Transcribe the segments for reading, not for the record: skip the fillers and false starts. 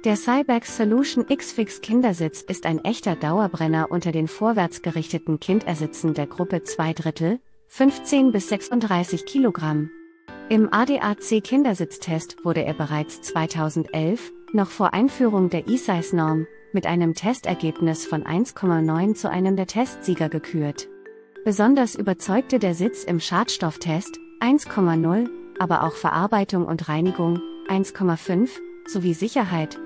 Der Cybex Solution X-Fix Kindersitz ist ein echter Dauerbrenner unter den vorwärts gerichteten Kindersitzen der Gruppe 2/3, 15 bis 36 Kilogramm. Im ADAC-Kindersitztest wurde er bereits 2011, noch vor Einführung der E-Size-Norm, mit einem Testergebnis von 1,9 zu einem der Testsieger gekürt. Besonders überzeugte der Sitz im Schadstofftest, 1,0, aber auch Verarbeitung und Reinigung, 1,5, sowie Sicherheit,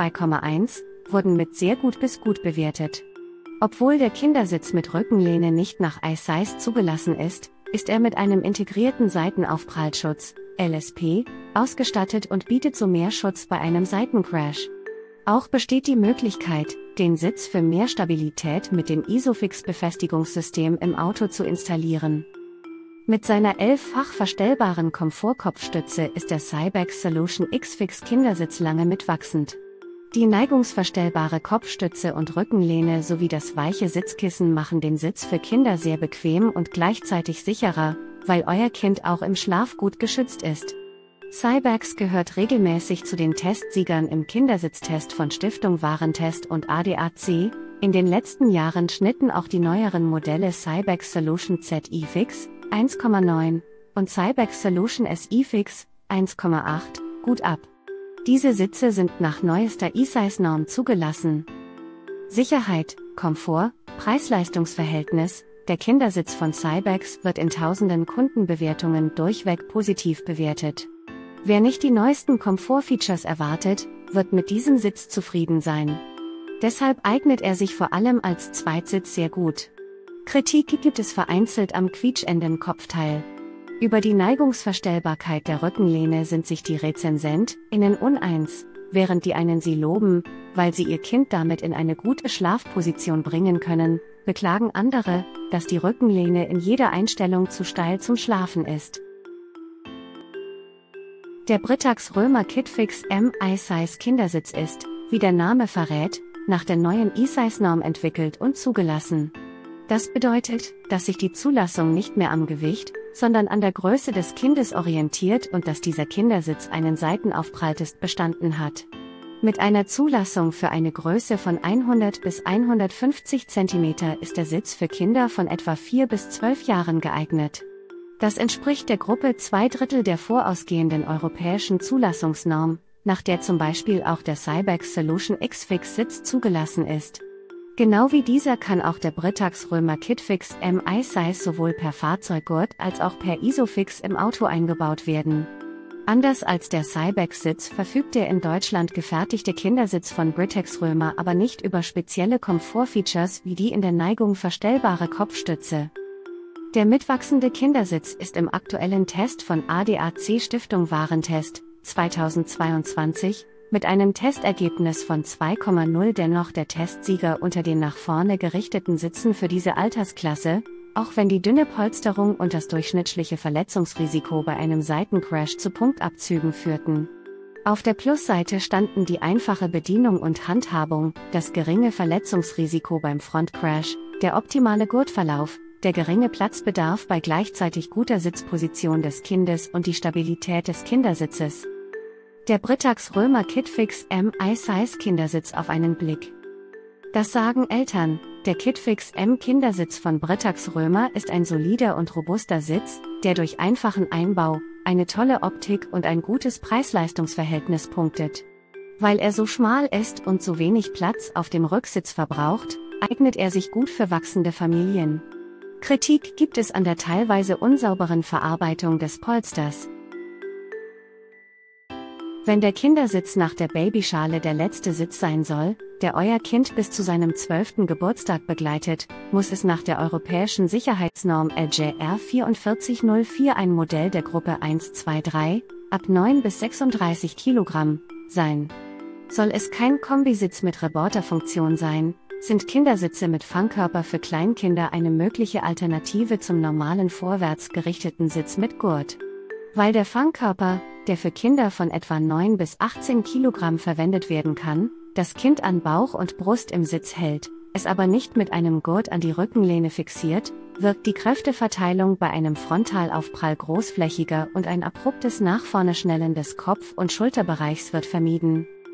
2,1, wurden mit sehr gut bis gut bewertet. Obwohl der Kindersitz mit Rückenlehne nicht nach iSize zugelassen ist, ist er mit einem integrierten Seitenaufprallschutz, LSP, ausgestattet und bietet so mehr Schutz bei einem Seitencrash. Auch besteht die Möglichkeit, den Sitz für mehr Stabilität mit dem Isofix-Befestigungssystem im Auto zu installieren. Mit seiner 11-fach verstellbaren Komfortkopfstütze ist der Cybex Solution X-Fix Kindersitz lange mitwachsend. Die neigungsverstellbare Kopfstütze und Rückenlehne sowie das weiche Sitzkissen machen den Sitz für Kinder sehr bequem und gleichzeitig sicherer, weil euer Kind auch im Schlaf gut geschützt ist. Cybex gehört regelmäßig zu den Testsiegern im Kindersitztest von Stiftung Warentest und ADAC. In den letzten Jahren schnitten auch die neueren Modelle Cybex Solution ZI-Fix 1,9 und Cybex Solution SI-Fix 1,8 gut ab. Diese Sitze sind nach neuester E-Size-Norm zugelassen. Sicherheit, Komfort, Preis-Leistungs-Verhältnis. Der Kindersitz von Cybex wird in tausenden Kundenbewertungen durchweg positiv bewertet. Wer nicht die neuesten Komfortfeatures erwartet, wird mit diesem Sitz zufrieden sein. Deshalb eignet er sich vor allem als Zweitsitz sehr gut. Kritik gibt es vereinzelt am quietschenden Kopfteil. Über die Neigungsverstellbarkeit der Rückenlehne sind sich die RezensentInnen uneins, während die einen sie loben, weil sie ihr Kind damit in eine gute Schlafposition bringen können, beklagen andere, dass die Rückenlehne in jeder Einstellung zu steil zum Schlafen ist. Der Britax Römer KidFix M iSize Kindersitz ist, wie der Name verrät, nach der neuen E-Size-Norm entwickelt und zugelassen. Das bedeutet, dass sich die Zulassung nicht mehr am Gewicht, sondern an der Größe des Kindes orientiert und dass dieser Kindersitz einen Seitenaufpralltest bestanden hat. Mit einer Zulassung für eine Größe von 100 bis 150 cm ist der Sitz für Kinder von etwa 4 bis 12 Jahren geeignet. Das entspricht der Gruppe 2/3 der vorausgehenden europäischen Zulassungsnorm, nach der zum Beispiel auch der Cybex Solution X-Fix Sitz zugelassen ist. Genau wie dieser kann auch der Britax Römer KidFix M iSize sowohl per Fahrzeuggurt als auch per Isofix im Auto eingebaut werden. Anders als der Cybex-Sitz verfügt der in Deutschland gefertigte Kindersitz von Britax Römer aber nicht über spezielle Komfortfeatures wie die in der Neigung verstellbare Kopfstütze. Der mitwachsende Kindersitz ist im aktuellen Test von ADAC Stiftung Warentest 2022 mit einem Testergebnis von 2,0 dennoch der Testsieger unter den nach vorne gerichteten Sitzen für diese Altersklasse, auch wenn die dünne Polsterung und das durchschnittliche Verletzungsrisiko bei einem Seitencrash zu Punktabzügen führten. Auf der Plusseite standen die einfache Bedienung und Handhabung, das geringe Verletzungsrisiko beim Frontcrash, der optimale Gurtverlauf, der geringe Platzbedarf bei gleichzeitig guter Sitzposition des Kindes und die Stabilität des Kindersitzes. Der Britax Römer KidFix M iSize Kindersitz auf einen Blick. Das sagen Eltern, der KidFix M Kindersitz von Britax Römer ist ein solider und robuster Sitz, der durch einfachen Einbau, eine tolle Optik und ein gutes Preis-Leistungs-Verhältnis punktet. Weil er so schmal ist und so wenig Platz auf dem Rücksitz verbraucht, eignet er sich gut für wachsende Familien. Kritik gibt es an der teilweise unsauberen Verarbeitung des Polsters. Wenn der Kindersitz nach der Babyschale der letzte Sitz sein soll, der euer Kind bis zu seinem 12. Geburtstag begleitet, muss es nach der europäischen Sicherheitsnorm LJR 44004 ein Modell der Gruppe 1-2-3, ab 9 bis 36 Kilogramm, sein. Soll es kein Kombisitz mit Reporterfunktion sein, sind Kindersitze mit Fangkörper für Kleinkinder eine mögliche Alternative zum normalen vorwärts gerichteten Sitz mit Gurt. Weil der Fangkörper, der für Kinder von etwa 9 bis 18 Kilogramm verwendet werden kann, das Kind an Bauch und Brust im Sitz hält, es aber nicht mit einem Gurt an die Rückenlehne fixiert, wirkt die Kräfteverteilung bei einem Frontalaufprall großflächiger und ein abruptes Nachvorne Schnellen des Kopf- und Schulterbereichs wird vermieden.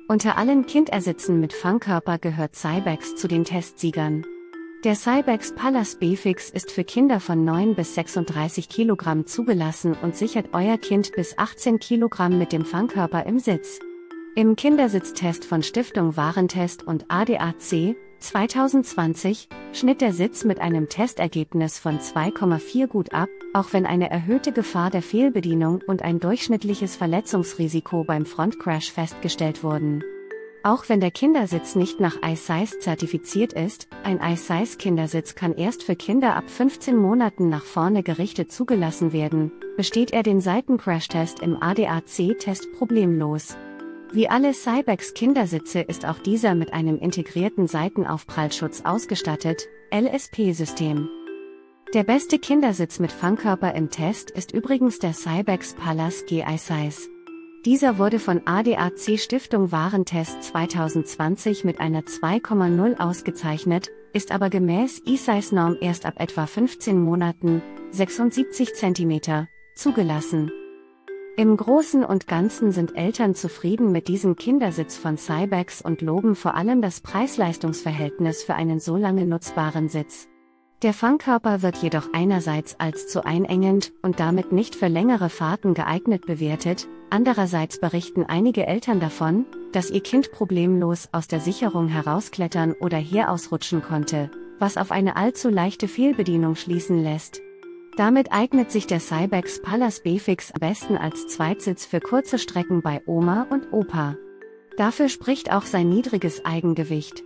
Unter allen Kindersitzen mit Fangkörper gehört Cybex zu den Testsiegern. Der Cybex Pallas B-Fix ist für Kinder von 9 bis 36 Kilogramm zugelassen und sichert euer Kind bis 18 Kilogramm mit dem Fangkörper im Sitz. Im Kindersitztest von Stiftung Warentest und ADAC 2020 schnitt der Sitz mit einem Testergebnis von 2,4 gut ab, auch wenn eine erhöhte Gefahr der Fehlbedienung und ein durchschnittliches Verletzungsrisiko beim Frontcrash festgestellt wurden. Auch wenn der Kindersitz nicht nach iSize zertifiziert ist, ein iSize-Kindersitz kann erst für Kinder ab 15 Monaten nach vorne gerichtet zugelassen werden, besteht er den Seitencrash-Test im ADAC-Test problemlos. Wie alle Cybex-Kindersitze ist auch dieser mit einem integrierten Seitenaufprallschutz ausgestattet, LSP-System. Der beste Kindersitz mit Fangkörper im Test ist übrigens der Cybex Pallas G iSize. Dieser wurde von ADAC Stiftung Warentest 2020 mit einer 2,0 ausgezeichnet, ist aber gemäß eSize-Norm erst ab etwa 15 Monaten, 76 cm, zugelassen. Im Großen und Ganzen sind Eltern zufrieden mit diesem Kindersitz von Cybex und loben vor allem das Preis-Leistungs-Verhältnis für einen so lange nutzbaren Sitz. Der Fangkörper wird jedoch einerseits als zu einengend und damit nicht für längere Fahrten geeignet bewertet, andererseits berichten einige Eltern davon, dass ihr Kind problemlos aus der Sicherung herausklettern oder hier ausrutschen konnte, was auf eine allzu leichte Fehlbedienung schließen lässt. Damit eignet sich der Cybex Pallas B-Fix am besten als Zweitsitz für kurze Strecken bei Oma und Opa. Dafür spricht auch sein niedriges Eigengewicht.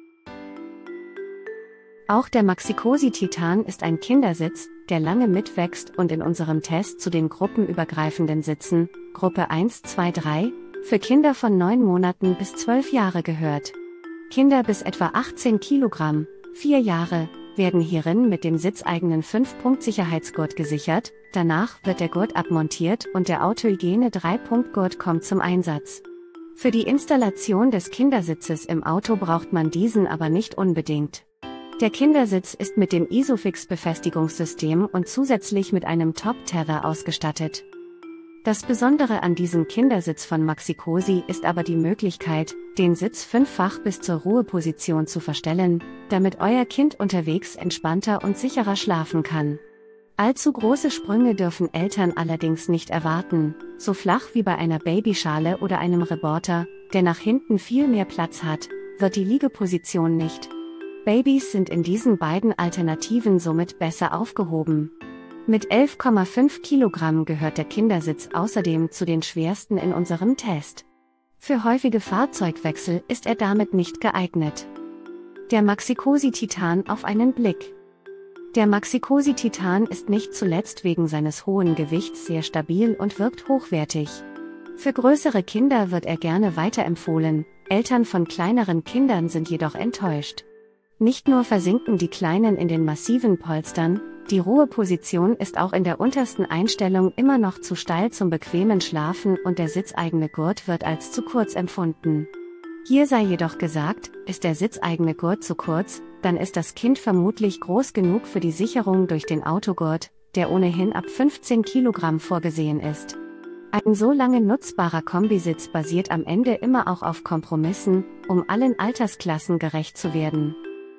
Auch der Maxi-Cosi Titan ist ein Kindersitz, der lange mitwächst und in unserem Test zu den gruppenübergreifenden Sitzen, Gruppe 1, 2, 3, für Kinder von 9 Monaten bis 12 Jahre gehört. Kinder bis etwa 18 Kilogramm, 4 Jahre, werden hierin mit dem sitzeigenen 5-Punkt-Sicherheitsgurt gesichert, danach wird der Gurt abmontiert und der Autohygiene 3-Punkt-Gurt kommt zum Einsatz. Für die Installation des Kindersitzes im Auto braucht man diesen aber nicht unbedingt. Der Kindersitz ist mit dem Isofix-Befestigungssystem und zusätzlich mit einem Top-Tether ausgestattet. Das Besondere an diesem Kindersitz von Maxi-Cosi ist aber die Möglichkeit, den Sitz 5-fach bis zur Ruheposition zu verstellen, damit euer Kind unterwegs entspannter und sicherer schlafen kann. Allzu große Sprünge dürfen Eltern allerdings nicht erwarten, so flach wie bei einer Babyschale oder einem Reporter, der nach hinten viel mehr Platz hat, wird die Liegeposition nicht. Babys sind in diesen beiden Alternativen somit besser aufgehoben. Mit 11,5 Kilogramm gehört der Kindersitz außerdem zu den schwersten in unserem Test. Für häufige Fahrzeugwechsel ist er damit nicht geeignet. Der Maxi-Cosi Titan auf einen Blick. Der Maxi-Cosi Titan ist nicht zuletzt wegen seines hohen Gewichts sehr stabil und wirkt hochwertig. Für größere Kinder wird er gerne weiterempfohlen, Eltern von kleineren Kindern sind jedoch enttäuscht. Nicht nur versinken die Kleinen in den massiven Polstern, die Ruheposition ist auch in der untersten Einstellung immer noch zu steil zum bequemen Schlafen und der sitzeigene Gurt wird als zu kurz empfunden. Hier sei jedoch gesagt, ist der sitzeigene Gurt zu kurz, dann ist das Kind vermutlich groß genug für die Sicherung durch den Autogurt, der ohnehin ab 15 Kilogramm vorgesehen ist. Ein so lange nutzbarer Kombisitz basiert am Ende immer auch auf Kompromissen, um allen Altersklassen gerecht zu werden.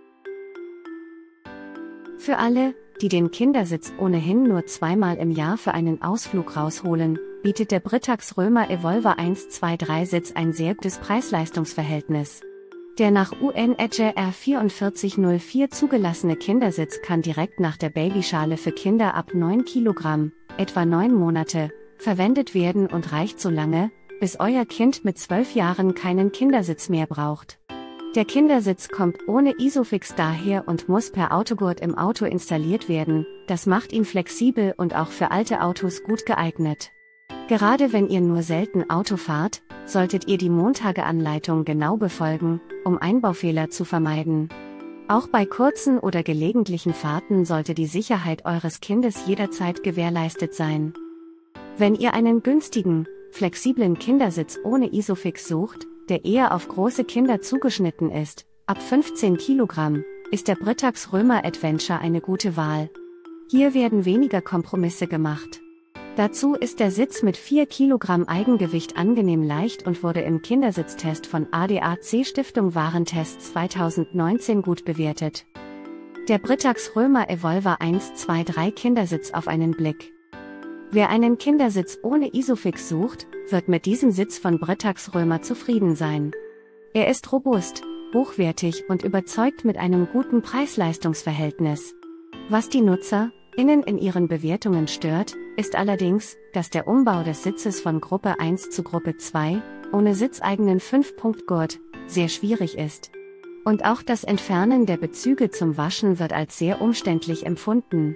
Für alle, die den Kindersitz ohnehin nur zweimal im Jahr für einen Ausflug rausholen, bietet der Britax Römer Evolver 123 Sitz ein sehr gutes Preis-Leistungs-Verhältnis. Der nach UN-EDGE R4404 zugelassene Kindersitz kann direkt nach der Babyschale für Kinder ab 9 Kilogramm, etwa 9 Monate, verwendet werden und reicht so lange, bis euer Kind mit 12 Jahren keinen Kindersitz mehr braucht. Der Kindersitz kommt ohne Isofix daher und muss per Autogurt im Auto installiert werden, das macht ihn flexibel und auch für alte Autos gut geeignet. Gerade wenn ihr nur selten Auto fahrt, solltet ihr die Montageanleitung genau befolgen, um Einbaufehler zu vermeiden. Auch bei kurzen oder gelegentlichen Fahrten sollte die Sicherheit eures Kindes jederzeit gewährleistet sein. Wenn ihr einen günstigen, flexiblen Kindersitz ohne Isofix sucht, der eher auf große Kinder zugeschnitten ist, ab 15 Kilogramm, ist der Britax Römer Adventure eine gute Wahl. Hier werden weniger Kompromisse gemacht. Dazu ist der Sitz mit 4 Kilogramm Eigengewicht angenehm leicht und wurde im Kindersitztest von ADAC Stiftung Warentest 2019 gut bewertet. Der Britax Römer Evolver 123 Kindersitz auf einen Blick. Wer einen Kindersitz ohne Isofix sucht, wird mit diesem Sitz von Britax Römer zufrieden sein. Er ist robust, hochwertig und überzeugt mit einem guten Preis-Leistungs-Verhältnis. Was die NutzerInnen in ihren Bewertungen stört, ist allerdings, dass der Umbau des Sitzes von Gruppe 1 zu Gruppe 2, ohne sitzeigenen 5-Punkt-Gurt, sehr schwierig ist. Und auch das Entfernen der Bezüge zum Waschen wird als sehr umständlich empfunden.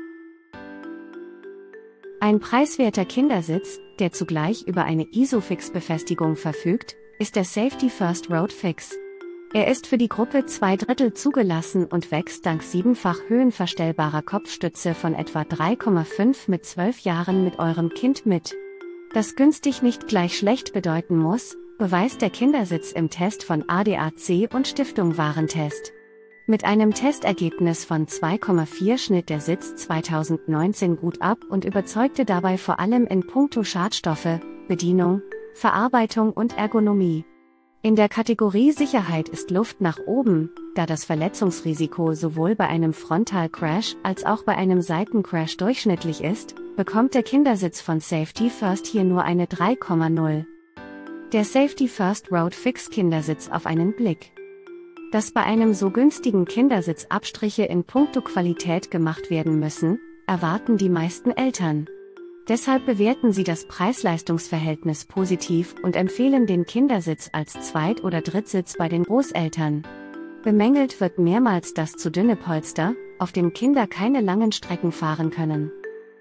Ein preiswerter Kindersitz, der zugleich über eine Isofix-Befestigung verfügt, ist der Safety First Road Fix. Er ist für die Gruppe 2/3 zugelassen und wächst dank 7-fach höhenverstellbarer Kopfstütze von etwa 3,5 mit 12 Jahren mit eurem Kind mit. Dass günstig nicht gleich schlecht bedeuten muss, beweist der Kindersitz im Test von ADAC und Stiftung Warentest. Mit einem Testergebnis von 2,4 schnitt der Sitz 2019 gut ab und überzeugte dabei vor allem in puncto Schadstoffe, Bedienung, Verarbeitung und Ergonomie. In der Kategorie Sicherheit ist Luft nach oben, da das Verletzungsrisiko sowohl bei einem Frontalcrash als auch bei einem Seitencrash durchschnittlich ist, bekommt der Kindersitz von Safety First hier nur eine 3,0. Der Safety First Road Fix Kindersitz auf einen Blick. Dass bei einem so günstigen Kindersitz Abstriche in puncto Qualität gemacht werden müssen, erwarten die meisten Eltern. Deshalb bewerten sie das Preis-Leistungs-Verhältnis positiv und empfehlen den Kindersitz als Zweit- oder Drittsitz bei den Großeltern. Bemängelt wird mehrmals das zu dünne Polster, auf dem Kinder keine langen Strecken fahren können.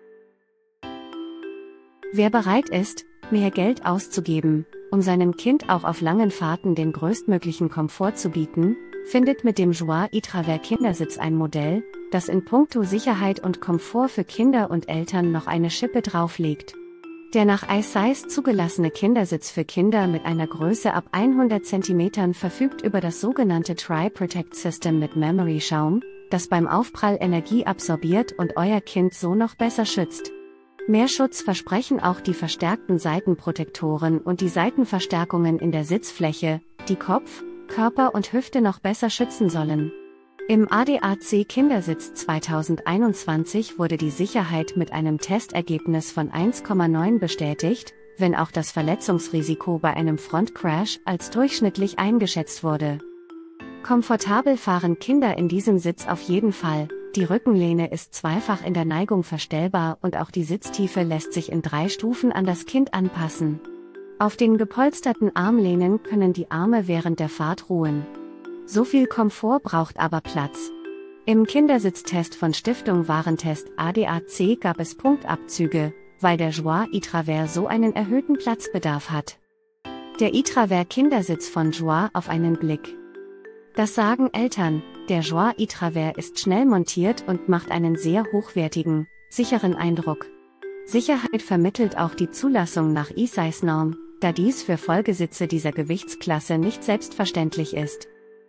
Wer bereit ist, mehr Geld auszugeben, um seinem Kind auch auf langen Fahrten den größtmöglichen Komfort zu bieten, findet mit dem Joie e-Travers Kindersitz ein Modell, das in puncto Sicherheit und Komfort für Kinder und Eltern noch eine Schippe drauflegt. Der nach iSize zugelassene Kindersitz für Kinder mit einer Größe ab 100 cm verfügt über das sogenannte Tri-Protect System mit Memory-Schaum, das beim Aufprall Energie absorbiert und euer Kind so noch besser schützt. Mehr Schutz versprechen auch die verstärkten Seitenprotektoren und die Seitenverstärkungen in der Sitzfläche, die Kopf, Körper und Hüfte noch besser schützen sollen. Im ADAC Kindersitz 2021 wurde die Sicherheit mit einem Testergebnis von 1,9 bestätigt, wenn auch das Verletzungsrisiko bei einem Frontcrash als durchschnittlich eingeschätzt wurde. Komfortabel fahren Kinder in diesem Sitz auf jeden Fall, die Rückenlehne ist zweifach in der Neigung verstellbar und auch die Sitztiefe lässt sich in 3 Stufen an das Kind anpassen. Auf den gepolsterten Armlehnen können die Arme während der Fahrt ruhen. So viel Komfort braucht aber Platz. Im Kindersitztest von Stiftung Warentest ADAC gab es Punktabzüge, weil der Joie e-Travers so einen erhöhten Platzbedarf hat. Der e-Travers Kindersitz von Joie auf einen Blick. Das sagen Eltern, der Joie e-Travers ist schnell montiert und macht einen sehr hochwertigen, sicheren Eindruck. Sicherheit vermittelt auch die Zulassung nach eSize-Norm, da dies für Folgesitze dieser Gewichtsklasse nicht selbstverständlich ist.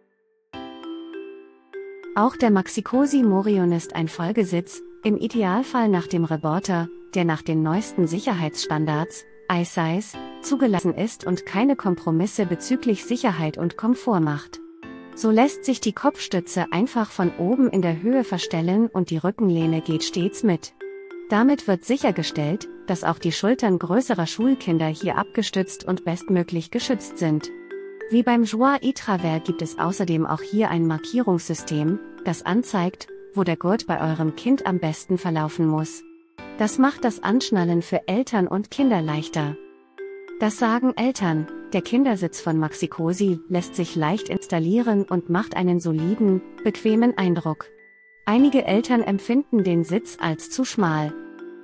Auch der Maxi-Cosi Morion ist ein Folgesitz, im Idealfall nach dem Reporter, der nach den neuesten Sicherheitsstandards, iSize, zugelassen ist und keine Kompromisse bezüglich Sicherheit und Komfort macht. So lässt sich die Kopfstütze einfach von oben in der Höhe verstellen und die Rückenlehne geht stets mit. Damit wird sichergestellt, dass auch die Schultern größerer Schulkinder hier abgestützt und bestmöglich geschützt sind. Wie beim Joie e-Travers gibt es außerdem auch hier ein Markierungssystem, das anzeigt, wo der Gurt bei eurem Kind am besten verlaufen muss. Das macht das Anschnallen für Eltern und Kinder leichter. Das sagen Eltern, der Kindersitz von Maxi-Cosi lässt sich leicht installieren und macht einen soliden, bequemen Eindruck. Einige Eltern empfinden den Sitz als zu schmal.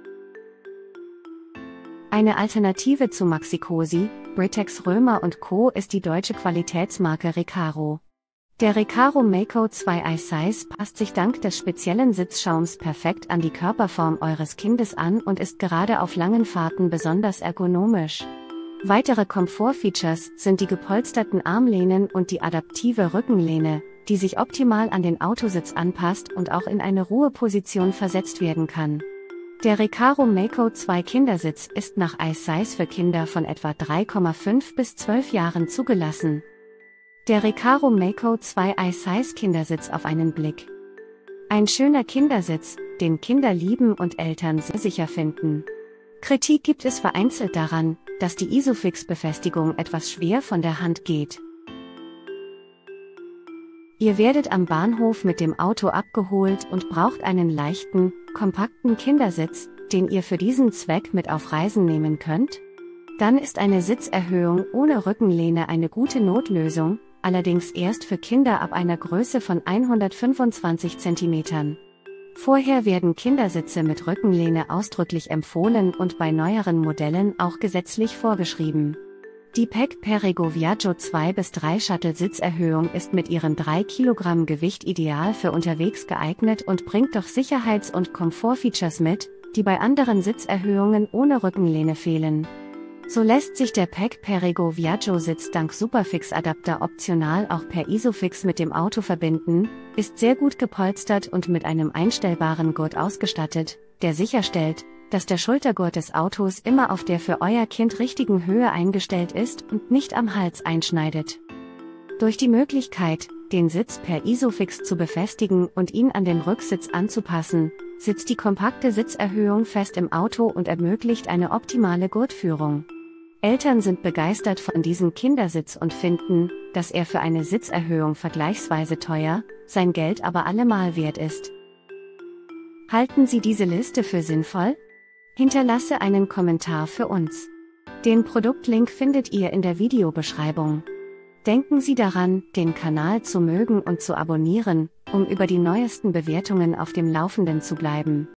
Eine Alternative zu Maxi-Cosi, Britax Römer & Co. ist die deutsche Qualitätsmarke Recaro. Der Recaro Mako 2 iSize passt sich dank des speziellen Sitzschaums perfekt an die Körperform eures Kindes an und ist gerade auf langen Fahrten besonders ergonomisch. Weitere Komfortfeatures sind die gepolsterten Armlehnen und die adaptive Rückenlehne, die sich optimal an den Autositz anpasst und auch in eine Ruheposition versetzt werden kann. Der Recaro Mako 2 Kindersitz ist nach iSize für Kinder von etwa 3,5 bis 12 Jahren zugelassen. Der Recaro Mako 2 iSize Kindersitz auf einen Blick. Ein schöner Kindersitz, den Kinder lieben und Eltern sehr sicher finden. Kritik gibt es vereinzelt daran, dass die Isofix-Befestigung etwas schwer von der Hand geht. Ihr werdet am Bahnhof mit dem Auto abgeholt und braucht einen leichten, kompakten Kindersitz, den ihr für diesen Zweck mit auf Reisen nehmen könnt? Dann ist eine Sitzerhöhung ohne Rückenlehne eine gute Notlösung, allerdings erst für Kinder ab einer Größe von 125 cm. Vorher werden Kindersitze mit Rückenlehne ausdrücklich empfohlen und bei neueren Modellen auch gesetzlich vorgeschrieben. Die PEC Perego Viaggio 2-3 Shuttle-Sitzerhöhung ist mit ihren 3 Kilogramm Gewicht ideal für unterwegs geeignet und bringt doch Sicherheits- und Komfortfeatures mit, die bei anderen Sitzerhöhungen ohne Rückenlehne fehlen. So lässt sich der PEC Perego Viaggio Sitz dank Superfix-Adapter optional auch per Isofix mit dem Auto verbinden, ist sehr gut gepolstert und mit einem einstellbaren Gurt ausgestattet, der sicherstellt, dass der Schultergurt des Autos immer auf der für euer Kind richtigen Höhe eingestellt ist und nicht am Hals einschneidet. Durch die Möglichkeit, den Sitz per Isofix zu befestigen und ihn an den Rücksitz anzupassen, sitzt die kompakte Sitzerhöhung fest im Auto und ermöglicht eine optimale Gurtführung. Eltern sind begeistert von diesem Kindersitz und finden, dass er für eine Sitzerhöhung vergleichsweise teuer, sein Geld aber allemal wert ist. Halten Sie diese Liste für sinnvoll? Hinterlasse einen Kommentar für uns. Den Produktlink findet ihr in der Videobeschreibung. Denken Sie daran, den Kanal zu mögen und zu abonnieren, um über die neuesten Bewertungen auf dem Laufenden zu bleiben.